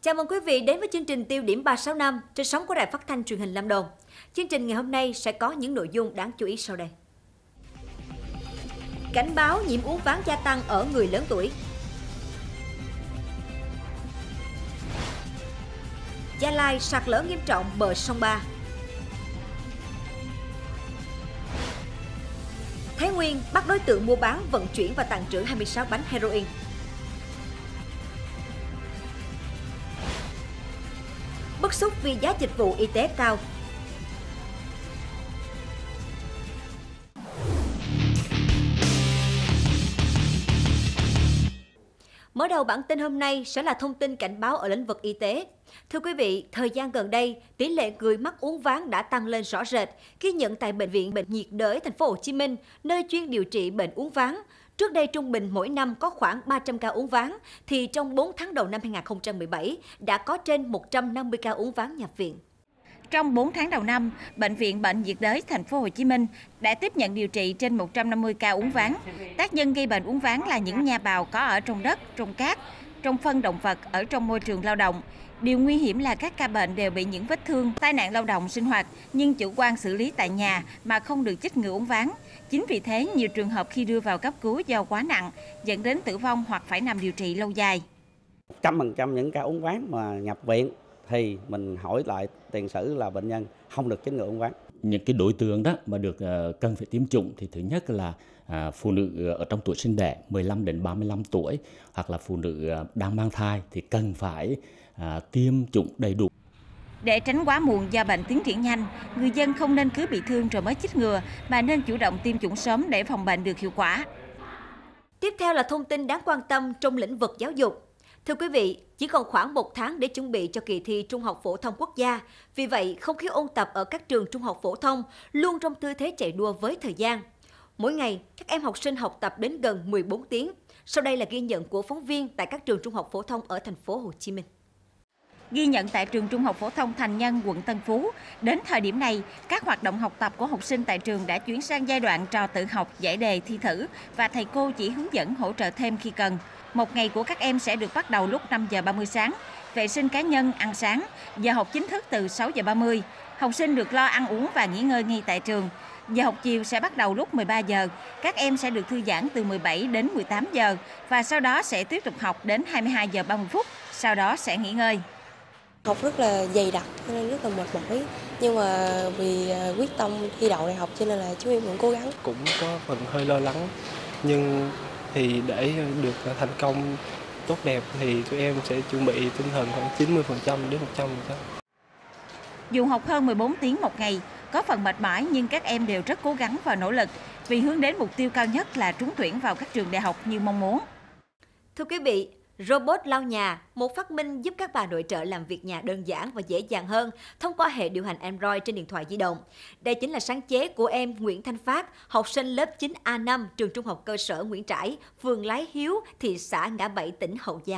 Chào mừng quý vị đến với chương trình Tiêu điểm 365 trên sóng của Đài Phát thanh Truyền hình Lâm Đồng. Chương trình ngày hôm nay sẽ có những nội dung đáng chú ý sau đây. Cảnh báo nhiễm uống ván gia tăng ở người lớn tuổi. Gia Lai sạt lở nghiêm trọng bờ sông Ba. Thái Nguyên bắt đối tượng mua bán, vận chuyển và tàng trữ 26 bánh heroin. Bức xúc vì giá dịch vụ y tế cao. Mở đầu bản tin hôm nay sẽ là thông tin cảnh báo ở lĩnh vực y tế. Thưa quý vị, thời gian gần đây, tỷ lệ người mắc uống ván đã tăng lên rõ rệt, ghi nhận tại Bệnh viện Bệnh nhiệt đới Thành phố Hồ Chí Minh, nơi chuyên điều trị bệnh uống ván. Trước đây trung bình mỗi năm có khoảng 300 ca uống ván, thì trong 4 tháng đầu năm 2017 đã có trên 150 ca uống ván nhập viện. Trong 4 tháng đầu năm, Bệnh viện Bệnh nhiệt đới Thành phố Hồ Chí Minh đã tiếp nhận điều trị trên 150 ca uống ván. Tác nhân gây bệnh uống ván là những nha bào có ở trong đất, trong cát, trong phân động vật, ở trong môi trường lao động. Điều nguy hiểm là các ca bệnh đều bị những vết thương, tai nạn lao động sinh hoạt nhưng chủ quan xử lý tại nhà mà không được chích ngừa uống ván. Chính vì thế, nhiều trường hợp khi đưa vào cấp cứu do quá nặng dẫn đến tử vong hoặc phải nằm điều trị lâu dài. 100% những ca uống ván mà nhập viện thì mình hỏi lại tiền sử là bệnh nhân không được chích ngừa uống ván. Những cái đối tượng đó mà được cần phải tiêm chủng thì thứ nhất là phụ nữ ở trong tuổi sinh đẻ 15 đến 35 tuổi hoặc là phụ nữ đang mang thai thì cần phải tiêm chủng đầy đủ. Để tránh quá muộn do bệnh tiến triển nhanh, người dân không nên cứ bị thương rồi mới chích ngừa mà nên chủ động tiêm chủng sớm để phòng bệnh được hiệu quả. Tiếp theo là thông tin đáng quan tâm trong lĩnh vực giáo dục. Thưa quý vị, chỉ còn khoảng 1 tháng để chuẩn bị cho kỳ thi Trung học phổ thông quốc gia. Vì vậy, không khí ôn tập ở các trường trung học phổ thông luôn trong tư thế chạy đua với thời gian. Mỗi ngày, các em học sinh học tập đến gần 14 tiếng. Sau đây là ghi nhận của phóng viên tại các trường trung học phổ thông ở Thành phố Hồ Chí Minh. Ghi nhận tại trường Trung học phổ thông Thành Nhân, quận Tân Phú, đến thời điểm này, các hoạt động học tập của học sinh tại trường đã chuyển sang giai đoạn trò tự học, giải đề, thi thử và thầy cô chỉ hướng dẫn hỗ trợ thêm khi cần. Một ngày của các em sẽ được bắt đầu lúc 5 giờ 30 sáng, vệ sinh cá nhân, ăn sáng, giờ học chính thức từ 6 giờ 30. Học sinh được lo ăn uống và nghỉ ngơi ngay tại trường. Giờ học chiều sẽ bắt đầu lúc 13 giờ, các em sẽ được thư giãn từ 17 đến 18 giờ và sau đó sẽ tiếp tục học đến 22 giờ 30 phút, sau đó sẽ nghỉ ngơi. Học rất là dày đặc nên rất là mệt mỏi, nhưng mà vì quyết tâm thi đậu đại học cho nên là chúng em vẫn cố gắng. Cũng có phần hơi lo lắng, nhưng thì để được thành công tốt đẹp thì tụi em sẽ chuẩn bị tinh thần khoảng 90% đến 100%. Dù học hơn 14 tiếng một ngày, có phần mệt mỏi nhưng các em đều rất cố gắng và nỗ lực vì hướng đến mục tiêu cao nhất là trúng tuyển vào các trường đại học như mong muốn. Thưa quý vị, robot lau nhà, một phát minh giúp các bà nội trợ làm việc nhà đơn giản và dễ dàng hơn thông qua hệ điều hành Android trên điện thoại di động. Đây chính là sáng chế của em Nguyễn Thanh Phát, học sinh lớp 9A5 trường Trung học cơ sở Nguyễn Trãi, phường Lái Hiếu, thị xã Ngã Bảy, tỉnh Hậu Giang.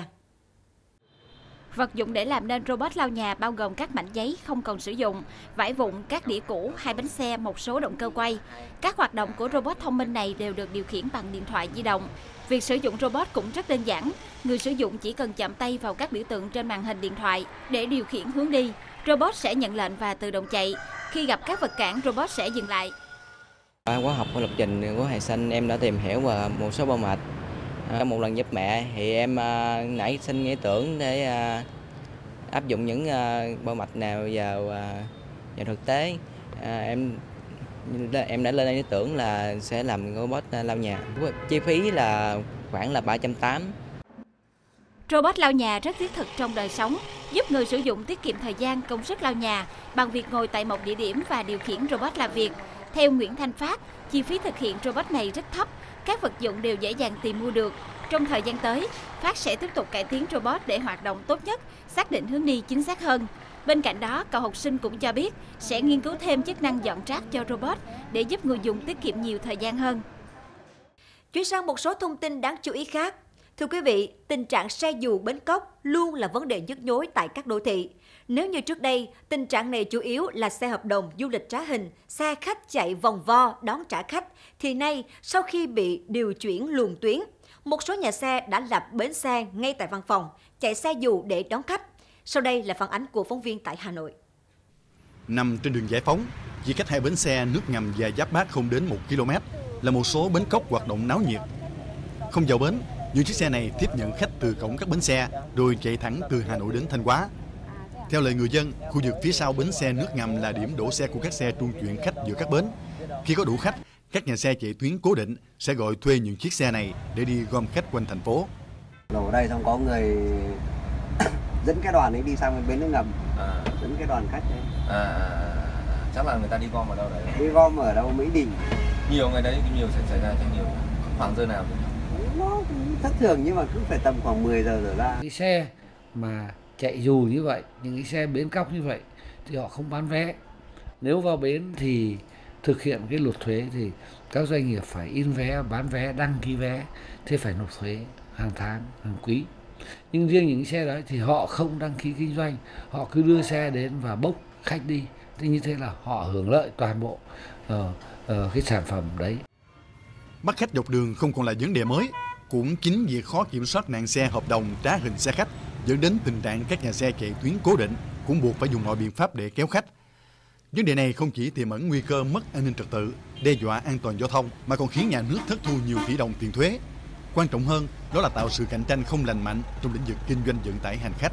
Vật dụng để làm nên robot lau nhà bao gồm các mảnh giấy không còn sử dụng, vải vụn, các đĩa cũ, 2 bánh xe, một số động cơ quay. Các hoạt động của robot thông minh này đều được điều khiển bằng điện thoại di động. Việc sử dụng robot cũng rất đơn giản. Người sử dụng chỉ cần chạm tay vào các biểu tượng trên màn hình điện thoại để điều khiển hướng đi. Robot sẽ nhận lệnh và tự động chạy. Khi gặp các vật cản, robot sẽ dừng lại. Qua khóa học của lập trình của Hải Sinh, em đã tìm hiểu về một số bao mạch. Một lần giúp mẹ thì em nảy sinh ý tưởng để áp dụng những bao mạch nào vào thực tế. Em đã lên ý tưởng là sẽ làm robot lau nhà. Chi phí là khoảng là 380. Robot lau nhà rất thiết thực trong đời sống, giúp người sử dụng tiết kiệm thời gian, công sức lau nhà bằng việc ngồi tại một địa điểm và điều khiển robot làm việc. Theo Nguyễn Thanh Phát, chi phí thực hiện robot này rất thấp, các vật dụng đều dễ dàng tìm mua được. Trong thời gian tới, Phát sẽ tiếp tục cải tiến robot để hoạt động tốt nhất, xác định hướng đi chính xác hơn. Bên cạnh đó, cậu học sinh cũng cho biết sẽ nghiên cứu thêm chức năng dọn rác cho robot để giúp người dùng tiết kiệm nhiều thời gian hơn. Chuyển sang một số thông tin đáng chú ý khác. Thưa quý vị, tình trạng xe dù bến cóc luôn là vấn đề nhức nhối tại các đô thị. Nếu như trước đây, tình trạng này chủ yếu là xe hợp đồng du lịch trá hình, xe khách chạy vòng vo đón trả khách, thì nay sau khi bị điều chuyển luồng tuyến, một số nhà xe đã lập bến xe ngay tại văn phòng, chạy xe dù để đón khách. Sau đây là phản ánh của phóng viên tại Hà Nội. Nằm trên đường Giải Phóng, chỉ cách 2 bến xe nước ngầm và Giáp Bát không đến 1 km là một số bến cóc hoạt động náo nhiệt. Không vào bến, những chiếc xe này tiếp nhận khách từ cổng các bến xe rồi chạy thẳng từ Hà Nội đến Thanh Hóa. Theo lời người dân, khu vực phía sau bến xe nước ngầm là điểm đổ xe của các xe trung chuyển khách giữa các bến. Khi có đủ khách, các nhà xe chạy tuyến cố định sẽ gọi thuê những chiếc xe này để đi gom khách quanh thành phố. Đổ đây xong có người dẫn cái đoàn ấy đi sang bến nước ngầm, dẫn cái đoàn khách đấy. Chắc là người ta đi gom ở đâu đấy? Đi gom ở đâu Mỹ Đình. Nhiều ngày đấy, nhiều xảy ra chắc nhiều. Khoảng giờ nào? Nó cũng thất thường nhưng mà cứ phải tầm khoảng 10 giờ trở ra. Cái xe mà chạy dù như vậy, những cái xe bến cóc như vậy thì họ không bán vé. Nếu vào bến thì thực hiện cái luật thuế thì các doanh nghiệp phải in vé, bán vé, đăng ký vé, thì phải nộp thuế hàng tháng, hàng quý. Nhưng riêng những xe đấy thì họ không đăng ký kinh doanh, họ cứ đưa xe đến và bốc khách đi. Thì như thế là họ hưởng lợi toàn bộ cái sản phẩm đấy. Bắt khách dọc đường không còn là vấn đề mới. Cũng chính việc khó kiểm soát nạn xe hợp đồng trá hình xe khách dẫn đến tình trạng các nhà xe chạy tuyến cố định cũng buộc phải dùng mọi biện pháp để kéo khách. Vấn đề này không chỉ tiềm ẩn nguy cơ mất an ninh trật tự, đe dọa an toàn giao thông mà còn khiến nhà nước thất thu nhiều tỷ đồng tiền thuế. Quan trọng hơn, đó là tạo sự cạnh tranh không lành mạnh trong lĩnh vực kinh doanh vận tải hành khách.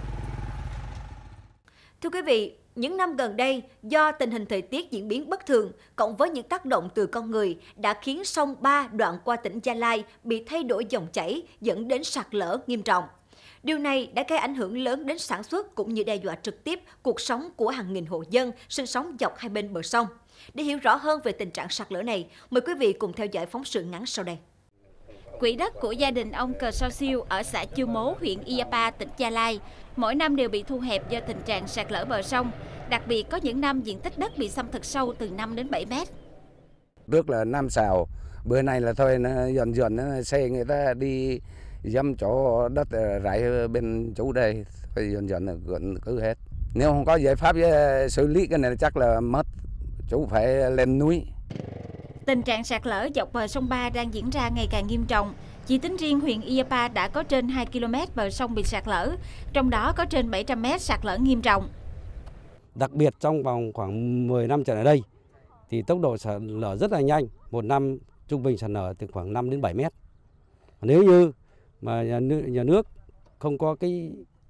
Thưa quý vị, những năm gần đây, do tình hình thời tiết diễn biến bất thường, cộng với những tác động từ con người đã khiến sông Ba đoạn qua tỉnh Gia Lai bị thay đổi dòng chảy, dẫn đến sạt lở nghiêm trọng. Điều này đã gây ảnh hưởng lớn đến sản xuất cũng như đe dọa trực tiếp cuộc sống của hàng nghìn hộ dân sinh sống dọc hai bên bờ sông. Để hiểu rõ hơn về tình trạng sạt lở này, mời quý vị cùng theo dõi phóng sự ngắn sau đây. Quỹ đất của gia đình ông Cờ So Siêu ở xã Chiêu Mố, huyện Iapa, tỉnh Gia Lai, mỗi năm đều bị thu hẹp do tình trạng sạt lở bờ sông. Đặc biệt có những năm diện tích đất bị xâm thực sâu từ 5 đến 7 mét. Trước là 5 sào, bữa nay là thôi dần dần xe người ta đi dâm chỗ đất rải bên chỗ đây, thôi dần dần là gọn cứ hết. Nếu không có giải pháp xử lý cái này chắc là mất, chú phải lên núi. Tình trạng sạt lở dọc bờ sông Ba đang diễn ra ngày càng nghiêm trọng. Chỉ tính riêng huyện Iapa đã có trên 2 km bờ sông bị sạt lở, trong đó có trên 700 mét sạt lở nghiêm trọng. Đặc biệt trong vòng khoảng 10 năm trở lại đây thì tốc độ sạt lở rất là nhanh, một năm trung bình sạt lở từ khoảng 5 đến 7 mét. Nếu như mà nhà nước không có cái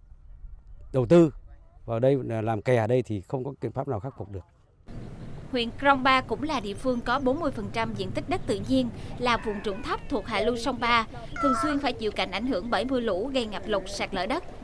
đầu tư vào đây làm kè ở đây thì không có biện pháp nào khắc phục được. Huyện Krông Ba cũng là địa phương có 40% diện tích đất tự nhiên, là vùng trũng thấp thuộc hạ lưu sông Ba, thường xuyên phải chịu cảnh ảnh hưởng bởi mưa lũ gây ngập lụt, sạt lở đất.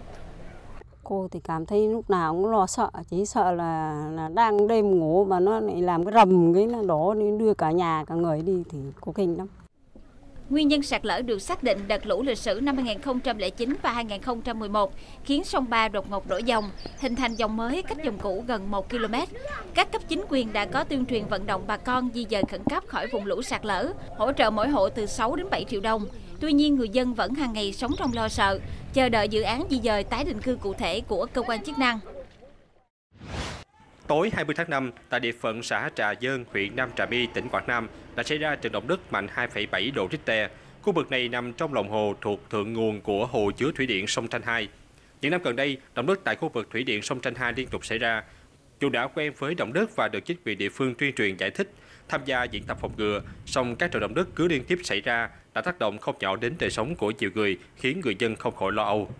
Cô thì cảm thấy lúc nào cũng lo sợ, chỉ sợ là đang đêm ngủ mà nó lại làm cái rầm cái nó đổ đưa cả nhà cả người đi thì cô kinh lắm. Nguyên nhân sạt lở được xác định đợt lũ lịch sử năm 2009 và 2011 khiến sông Ba đột ngột đổi dòng, hình thành dòng mới cách dòng cũ gần 1 km. Các cấp chính quyền đã có tuyên truyền vận động bà con di dời khẩn cấp khỏi vùng lũ sạt lở, hỗ trợ mỗi hộ từ 6 đến 7 triệu đồng. Tuy nhiên, người dân vẫn hàng ngày sống trong lo sợ, chờ đợi dự án di dời tái định cư cụ thể của cơ quan chức năng. Tối 20 tháng 5, tại địa phận xã Trà Dơn, huyện Nam Trà My, tỉnh Quảng Nam đã xảy ra trận động đất mạnh 2,7 độ Richter. Khu vực này nằm trong lòng hồ thuộc thượng nguồn của hồ chứa thủy điện sông Tranh 2. Những năm gần đây, động đất tại khu vực thủy điện sông Tranh 2 liên tục xảy ra. Dù đã quen với động đất và được chính quyền địa phương tuyên truyền giải thích, tham gia diễn tập phòng ngừa, song các trận động đất cứ liên tiếp xảy ra đã tác động không nhỏ đến đời sống của nhiều người, khiến người dân không khỏi lo âu.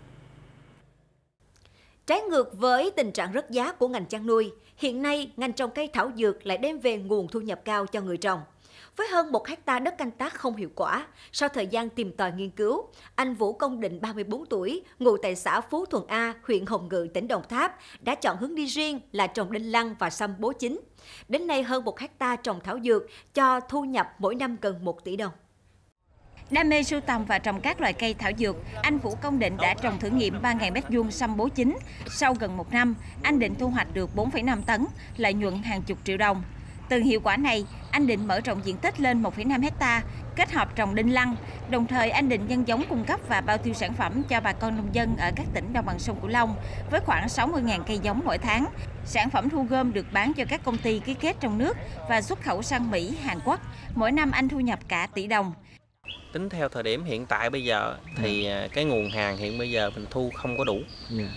Trái ngược với tình trạng rớt giá của ngành chăn nuôi, hiện nay ngành trồng cây thảo dược lại đem về nguồn thu nhập cao cho người trồng. Với hơn 1 hectare đất canh tác không hiệu quả, sau thời gian tìm tòi nghiên cứu, anh Vũ Công Định, 34 tuổi, ngụ tại xã Phú Thuận A, huyện Hồng Ngự, tỉnh Đồng Tháp, đã chọn hướng đi riêng là trồng đinh lăng và sâm bố chính. Đến nay hơn 1 hectare trồng thảo dược cho thu nhập mỗi năm gần 1 tỷ đồng. Đam mê sưu tầm và trồng các loại cây thảo dược, anh Vũ Công Định đã trồng thử nghiệm 3.000 m2 sâm bố chính. Sau gần 1 năm, anh Định thu hoạch được 4,5 tấn, lợi nhuận hàng chục triệu đồng. Từ hiệu quả này, anh Định mở rộng diện tích lên 1,5 hectare, kết hợp trồng đinh lăng. Đồng thời, anh Định nhân giống cung cấp và bao tiêu sản phẩm cho bà con nông dân ở các tỉnh đồng bằng sông Cửu Long với khoảng 60.000 cây giống mỗi tháng. Sản phẩm thu gom được bán cho các công ty ký kết trong nước và xuất khẩu sang Mỹ, Hàn Quốc. Mỗi năm anh thu nhập cả tỷ đồng. Tính theo thời điểm hiện tại bây giờ thì cái nguồn hàng hiện bây giờ mình thu không có đủ.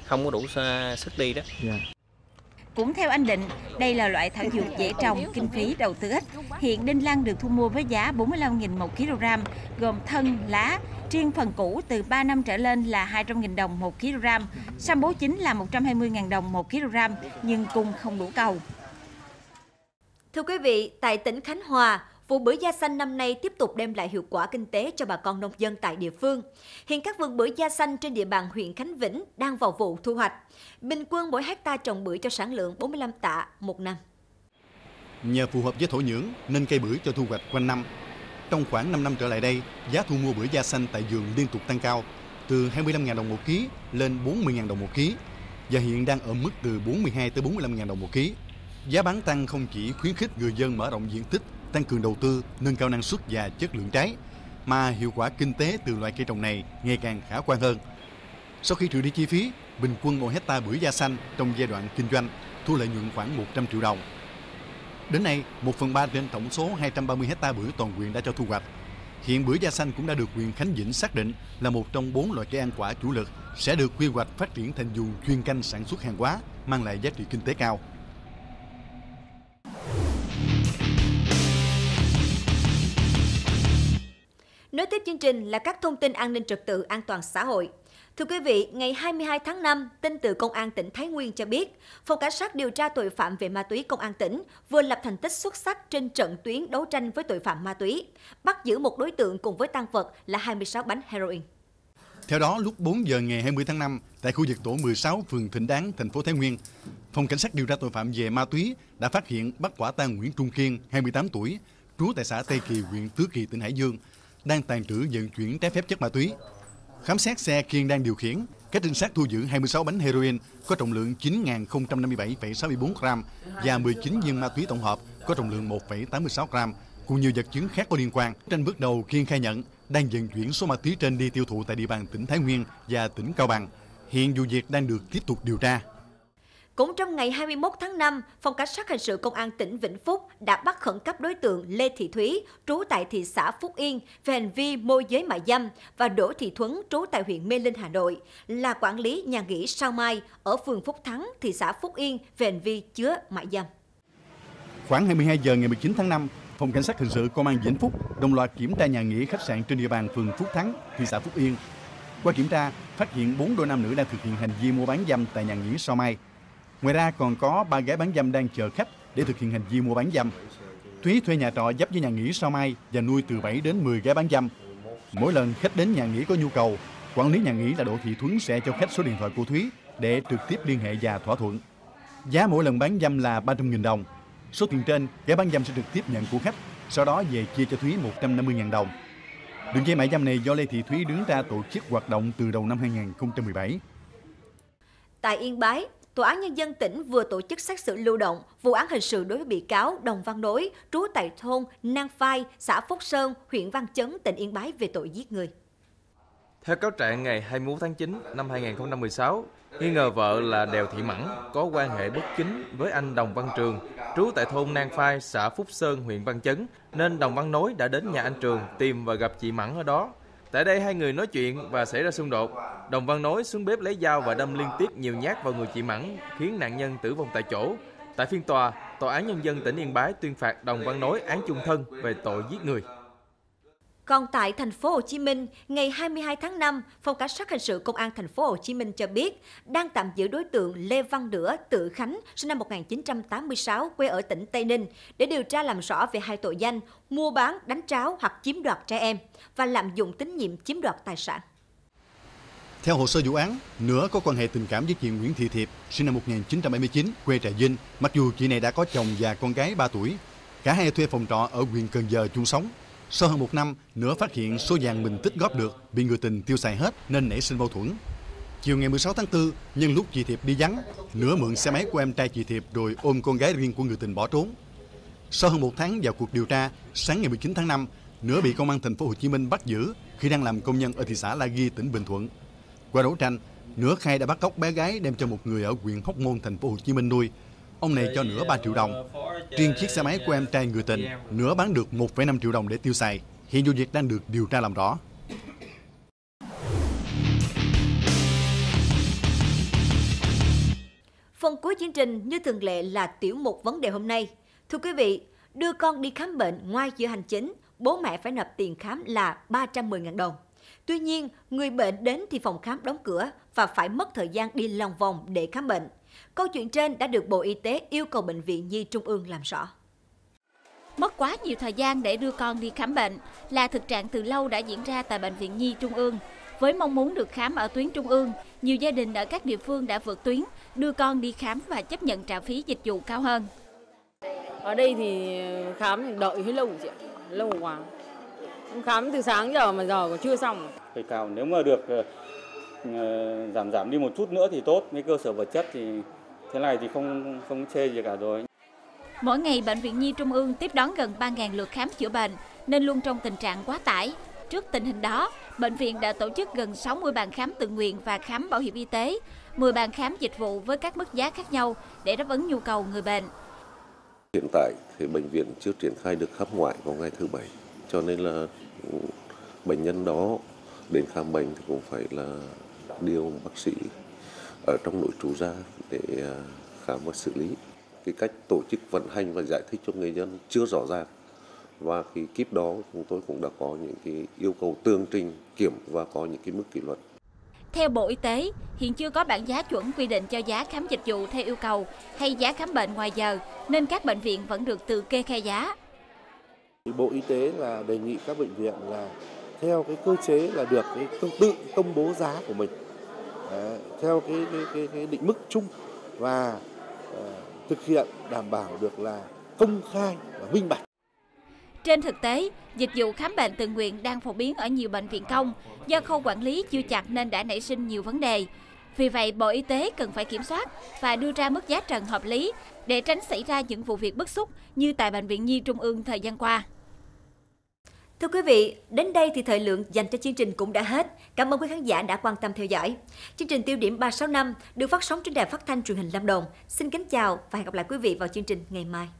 không có đủ sức đi đó. Cũng theo anh Định, đây là loại thảo dược dễ trồng, kinh phí đầu tư ít. Hiện đinh lăng được thu mua với giá 45.000 một kg, gồm thân, lá. Riêng phần củ từ 3 năm trở lên là 200.000 đồng một kg. Săm bố chính là 120.000 đồng một kg, nhưng cung không đủ cầu. Thưa quý vị, tại tỉnh Khánh Hòa, vụ bưởi da xanh năm nay tiếp tục đem lại hiệu quả kinh tế cho bà con nông dân tại địa phương. Hiện các vườn bưởi da xanh trên địa bàn huyện Khánh Vĩnh đang vào vụ thu hoạch. Bình quân mỗi hecta trồng bưởi cho sản lượng 45 tạ một năm. Nhờ phù hợp với thổ nhưỡng nên cây bưởi cho thu hoạch quanh năm. Trong khoảng 5 năm trở lại đây, giá thu mua bưởi da xanh tại vườn liên tục tăng cao, từ 25.000 đồng một ký lên 40.000 đồng một ký, và hiện đang ở mức từ 42 tới 45.000 đồng một ký. Giá bán tăng không chỉ khuyến khích người dân mở rộng diện tích, tăng cường đầu tư, nâng cao năng suất và chất lượng trái, mà hiệu quả kinh tế từ loại cây trồng này ngày càng khả quan hơn. Sau khi trừ đi chi phí, bình quân mỗi hecta bưởi da xanh trong giai đoạn kinh doanh thu lợi nhuận khoảng 100 triệu đồng. Đến nay, 1/3 trên tổng số 230 hecta bưởi toàn huyện đã cho thu hoạch. Hiện bưởi da xanh cũng đã được huyện Khánh Vĩnh xác định là một trong 4 loại cây ăn quả chủ lực sẽ được quy hoạch phát triển thành vùng chuyên canh sản xuất hàng hóa, mang lại giá trị kinh tế cao. Nối tiếp chương trình là các thông tin an ninh trật tự an toàn xã hội. Thưa quý vị, ngày 22 tháng 5, tin từ Công an tỉnh Thái Nguyên cho biết, Phòng Cảnh sát điều tra tội phạm về ma túy Công an tỉnh vừa lập thành tích xuất sắc trên trận tuyến đấu tranh với tội phạm ma túy, bắt giữ một đối tượng cùng với tang vật là 26 bánh heroin. Theo đó, lúc 4 giờ ngày 20 tháng 5, tại khu vực tổ 16, phường Thịnh Đán, thành phố Thái Nguyên, Phòng Cảnh sát điều tra tội phạm về ma túy đã phát hiện bắt quả tang Nguyễn Trung Kiên, 28 tuổi, trú tại xã Tây Kỳ, huyện Tứ Kỳ, tỉnh Hải Dương, đang tàng trữ vận chuyển trái phép chất ma túy. Khám xét xe Kiên đang điều khiển, các trinh sát thu giữ 26 bánh heroin có trọng lượng 9.057,64 gram và 19 viên ma túy tổng hợp có trọng lượng 1,86 gram, cùng nhiều vật chứng khác có liên quan. Trên bước đầu, Kiên khai nhận đang vận chuyển số ma túy trên đi tiêu thụ tại địa bàn tỉnh Thái Nguyên và tỉnh Cao Bằng. Hiện vụ việc đang được tiếp tục điều tra. Cũng trong ngày 21 tháng 5, Phòng Cảnh sát Hình sự Công an tỉnh Vĩnh Phúc đã bắt khẩn cấp đối tượng Lê Thị Thúy, trú tại thị xã Phúc Yên, về hành vi môi giới mại dâm, và Đỗ Thị Thuấn, trú tại huyện Mê Linh, Hà Nội, là quản lý nhà nghỉ Sao Mai ở phường Phúc Thắng, thị xã Phúc Yên, về hành vi chứa mại dâm. Khoảng 22 giờ ngày 19 tháng 5, Phòng Cảnh sát Hình sự Công an Vĩnh Phúc đồng loạt kiểm tra nhà nghỉ khách sạn trên địa bàn phường Phúc Thắng, thị xã Phúc Yên. Qua kiểm tra, phát hiện 4 đôi nam nữ đang thực hiện hành vi mua bán dâm tại nhà nghỉ Sao Mai. Ngoài ra còn có 3 gái bán dâm đang chờ khách để thực hiện hành vi mua bán dâm. Thúy thuê nhà trọ giáp với nhà nghỉ Sao Mai và nuôi từ 7 đến 10 gái bán dâm. Mỗi lần khách đến nhà nghỉ có nhu cầu, quản lý nhà nghỉ là Đỗ Thị Thuấn sẽ cho khách số điện thoại của Thúy để trực tiếp liên hệ và thỏa thuận. Giá mỗi lần bán dâm là 300.000 đồng. Số tiền trên, gái bán dâm sẽ trực tiếp nhận của khách, sau đó về chia cho Thúy 150.000 đồng. Đường dây mại dâm này do Lê Thị Thúy đứng ra tổ chức hoạt động từ đầu năm 2017. Tại Yên Bái, Tòa án Nhân dân tỉnh vừa tổ chức xét xử lưu động vụ án hình sự đối với bị cáo Đồng Văn Nối, trú tại thôn Nang Phai, xã Phúc Sơn, huyện Văn Chấn, tỉnh Yên Bái về tội giết người. Theo cáo trạng ngày 21 tháng 9 năm 2016, nghi ngờ vợ là Đèo Thị Mẫn có quan hệ bất chính với anh Đồng Văn Trường, trú tại thôn Nang Phai, xã Phúc Sơn, huyện Văn Chấn, nên Đồng Văn Nối đã đến nhà anh Trường tìm và gặp chị Mẫn ở đó. Tại đây hai người nói chuyện và xảy ra xung đột. Đồng Văn Nối xuống bếp lấy dao và đâm liên tiếp nhiều nhát vào người chị Mẫn, khiến nạn nhân tử vong tại chỗ. Tại phiên tòa, Tòa án Nhân dân tỉnh Yên Bái tuyên phạt Đồng Văn Nối án chung thân về tội giết người. Còn tại thành phố Hồ Chí Minh, ngày 22 tháng 5, Phòng Cảnh sát Hình sự Công an thành phố Hồ Chí Minh cho biết đang tạm giữ đối tượng Lê Văn Đửa, tự Khánh, sinh năm 1986, quê ở tỉnh Tây Ninh, để điều tra làm rõ về hai tội danh mua bán, đánh tráo hoặc chiếm đoạt trẻ em và lạm dụng tín nhiệm chiếm đoạt tài sản. Theo hồ sơ vụ án, Nửa có quan hệ tình cảm với chị Nguyễn Thị Thiệp, sinh năm 1979, quê Trà Vinh, mặc dù chị này đã có chồng và con gái 3 tuổi. Cả hai thuê phòng trọ ở huyện Cần Giờ chung sống. Sau hơn 1 năm, Nửa phát hiện số vàng mình tích góp được bị người tình tiêu xài hết nên nảy sinh mâu thuẫn. Chiều ngày 16 tháng 4, nhân lúc chị Thiệp đi vắng, Nửa mượn xe máy của em trai chị Thiệp rồi ôm con gái riêng của người tình bỏ trốn. Sau hơn 1 tháng vào cuộc điều tra, sáng ngày 19 tháng 5, Nửa bị công an thành phố Hồ Chí Minh bắt giữ khi đang làm công nhân ở thị xã La Ghi, tỉnh Bình Thuận. Qua đấu tranh, Nửa khai đã bắt cóc bé gái đem cho một người ở huyện Hóc Môn, thành phố Hồ Chí Minh nuôi. Ông này cho Nửa 3 triệu đồng. Riêng chiếc xe máy của em trai người tình, Nửa bán được 1,5 triệu đồng để tiêu xài. Hiện vụ việc đang được điều tra làm rõ. trình như thường lệ là tiểu mục vấn đề hôm nay. Thưa quý vị, đưa con đi khám bệnh ngoài giờ hành chính, bố mẹ phải nộp tiền khám là 310.000 đồng. Tuy nhiên, người bệnh đến thì phòng khám đóng cửa và phải mất thời gian đi lòng vòng để khám bệnh. Câu chuyện trên đã được Bộ Y tế yêu cầu Bệnh viện Nhi Trung ương làm rõ. Mất quá nhiều thời gian để đưa con đi khám bệnh là thực trạng từ lâu đã diễn ra tại Bệnh viện Nhi Trung ương. Với mong muốn được khám ở tuyến trung ương, nhiều gia đình ở các địa phương đã vượt tuyến, đưa con đi khám và chấp nhận trả phí dịch vụ cao hơn. Ở đây thì khám thì đợi hơi lâu chị ạ, lâu quá. Khám từ sáng giờ mà giờ còn chưa xong. Phải cao, nếu mà được giảm đi một chút nữa thì tốt, với cơ sở vật chất thì thế này thì không chê gì cả rồi. Mỗi ngày, Bệnh viện Nhi Trung ương tiếp đón gần 3.000 lượt khám chữa bệnh, nên luôn trong tình trạng quá tải. Trước tình hình đó, bệnh viện đã tổ chức gần 60 bàn khám tự nguyện và khám bảo hiểm y tế, 10 bàn khám dịch vụ với các mức giá khác nhau để đáp ứng nhu cầu người bệnh. Hiện tại thì bệnh viện chưa triển khai được khám ngoại vào ngày thứ 7, cho nên là bệnh nhân đó đến khám bệnh thì cũng phải là điều bác sĩ ở trong nội trú ra để khám và xử lý. Cái cách tổ chức vận hành và giải thích cho người dân chưa rõ ràng. Và cái kíp đó chúng tôi cũng đã có những cái yêu cầu tường trình, kiểm và có những cái mức kỷ luật. Theo Bộ Y tế, hiện chưa có bảng giá chuẩn quy định cho giá khám dịch vụ theo yêu cầu hay giá khám bệnh ngoài giờ, nên các bệnh viện vẫn được tự kê khai giá. Bộ Y tế là đề nghị các bệnh viện là theo cái cơ chế là được cái tự công bố giá của mình, theo cái định mức chung và thực hiện đảm bảo được là công khai và minh bạch. Trên thực tế, dịch vụ khám bệnh tự nguyện đang phổ biến ở nhiều bệnh viện công, do khâu quản lý chưa chặt nên đã nảy sinh nhiều vấn đề. Vì vậy, Bộ Y tế cần phải kiểm soát và đưa ra mức giá trần hợp lý để tránh xảy ra những vụ việc bức xúc như tại Bệnh viện Nhi Trung ương thời gian qua. Thưa quý vị, đến đây thì thời lượng dành cho chương trình cũng đã hết. Cảm ơn quý khán giả đã quan tâm theo dõi. Chương trình Tiêu điểm 365 được phát sóng trên đài phát thanh truyền hình Lâm Đồng. Xin kính chào và hẹn gặp lại quý vị vào chương trình ngày mai.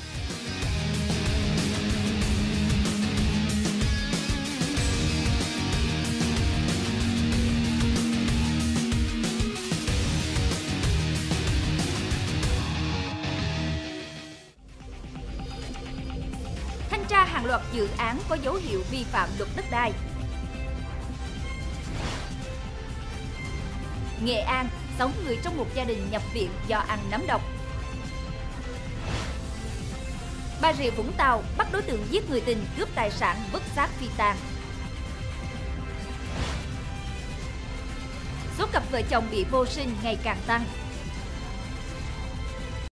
Thanh tra hàng loạt dự án có dấu hiệu vi phạm luật đất đai. Nghệ An, 6 người trong một gia đình nhập viện do ăn nấm độc. Bà Rịa Vũng Tàu bắt đối tượng giết người tình cướp tài sản vứt xác phi tang. Số cặp vợ chồng bị vô sinh ngày càng tăng.